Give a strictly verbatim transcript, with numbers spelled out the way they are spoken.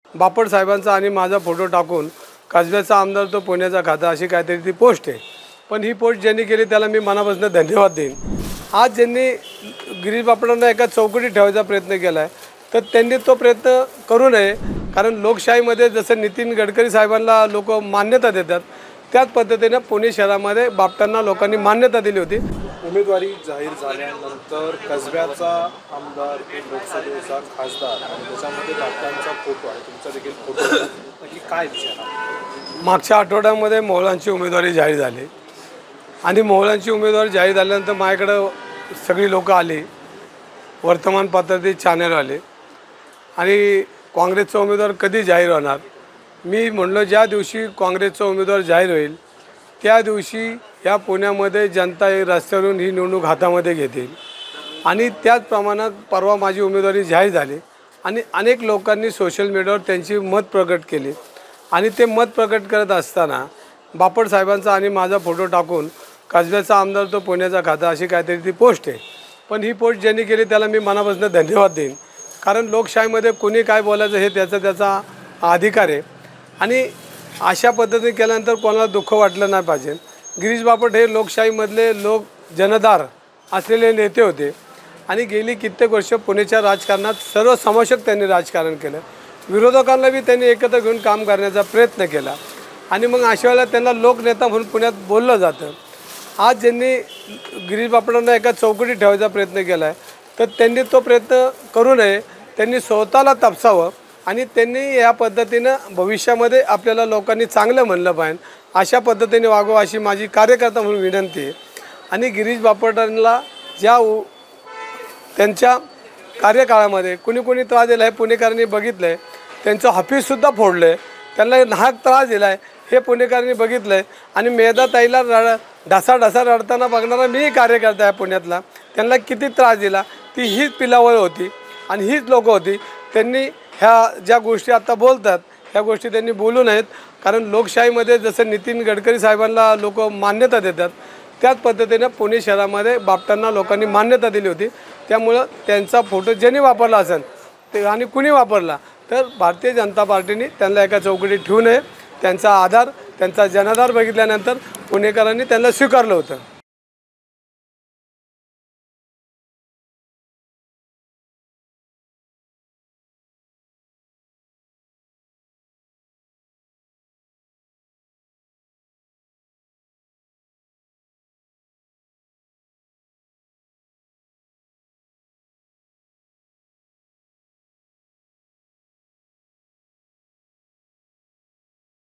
बापट साहेबांचा आणि माझा फोटो टाकून कसब्याचा आमदार तो पुण्याचा खाता अशी काहीतरी ती पोस्ट आहे। पण ही पोस्ट ज्यांनी केली त्याला मी मनापासून धन्यवाद देईन। आज ज्यांनी गिरीश बापटांना एका चौकटीत ठेवायचा प्रयत्न केला आहे तर त्यांनी तो प्रयत्न करू नये, कारण लोकशाहीमध्ये जसं नितीन गडकरी साहेबांना लोक मान्यता देतात त्याच पद्धतीने पुणे शहरामध्ये बापटांना लोकांनी मान्यता दिली होती। उमेदवारी जाहीर झाल्यानंतर कसब्याचा आमदार लोकसभेचा खासदार आणि त्याच्यामध्ये बापटांचा फोटो आहे, तुमचा देखील फोटो आहे, नक्की काय विचार? मागच्या आठवड्यामध्ये मोहळांची उमेदवारी जाहीर झाली आणि मोहळांची उमेदवारी जाहीर झाल्यानंतर माझ्याकडं सगळी लोक आली, वर्तमानपत्रातील चॅनल आले आणि काँग्रेसचा उमेदवार कधी जाहीर होणार। मी म्हणलो ज्या दिवशी काँग्रेसचा उमेदवार जाहीर होईल त्या दिवशी या पुण्यामध्ये जनता रस्त्यावरून ही निवडणूक हातामध्ये घेतील आणि त्याच प्रमाणात परवा माझी उमेदवारी जाहीर झाली आणि अनेक लोकांनी सोशल मीडियावर त्यांची मत प्रकट केली आणि ते मत प्रकट करत असताना बापट साहेबांचा आणि माझा फोटो टाकून कसब्याचा आमदार तो पुण्याचा खाता अशी काहीतरी ती पोस्ट आहे। पण ही पोस्ट ज्यांनी केली त्याला मी मनापासून धन्यवाद देईन, कारण लोकशाहीमध्ये कोणी काय बोलायचं हे त्याचा त्याचा अधिकार आहे आणि अशा पद्धतीने केल्यानंतर कोणाला दुःख वाटलं नाही पाहिजे। गिरीश बापट हे लोकशाहीमधले लोक जनदार असलेले नेते होते आणि गेली कित्येक वर्ष पुण्याच्या राजकारणात सर्वसमावेशक त्यांनी राजकारण केलं, विरोधकांना बी त्यांनी एकत्र घेऊन काम करण्याचा प्रयत्न केला आणि मग अशा वेळेला त्यांना लोकनेता म्हणून पुण्यात बोललं जातं। आज ज्यांनी गिरीश बापटांना एका चौकटीत ठेवायचा प्रयत्न केला आहे तर त्यांनी तो प्रयत्न करू नये, त्यांनी स्वतःला तपासावं आणि त्यांनी या पद्धतीनं भविष्यामध्ये आपल्याला लोकांनी चांगलं म्हणलं पाहिजे, अशा पद्धतीने वागावं अशी माझी कार्यकर्ता म्हणून विनंती आहे। आणि गिरीश बापटांना ज्या त्यांच्या कार्यकाळामध्ये कुणी कुणी त्रास दिला आहे पुणेकरांनी बघितलं आहे, त्यांचं ऑफिससुद्धा फोडलं आहे, त्यांना नाहक त्रास दिला आहे हे पुणेकरांनी बघितलं आहे आणि मेधाताईला रड ढासा ढासा रडताना बघणारा मी कार्यकर्ता आहे पुण्यातला, त्यांना किती त्रास दिला ती हीच पिलावळ होती आणि हीच लोक होती। त्यांनी ह्या ज्या गोष्टी आता बोलतात ह्या गोष्टी त्यांनी बोलू नयेत, कारण लोकशाहीमध्ये जसं नितीन गडकरी साहेबांना लोक मान्यता देतात त्याच पद्धतीने पुणे शहरामध्ये बापटांना लोकांनी मान्यता दिली होती। त्यामुळं त्यांचा फोटो ज्यांनी वापरला असेल ते आणि कुणी वापरला तर भारतीय जनता पार्टीने त्यांना एका चौकटीत ठेवू नये। त्यांचा आधार त्यांचा जनाधार बघितल्यानंतर पुणेकरांनी त्यांना स्वीकारलं होतं।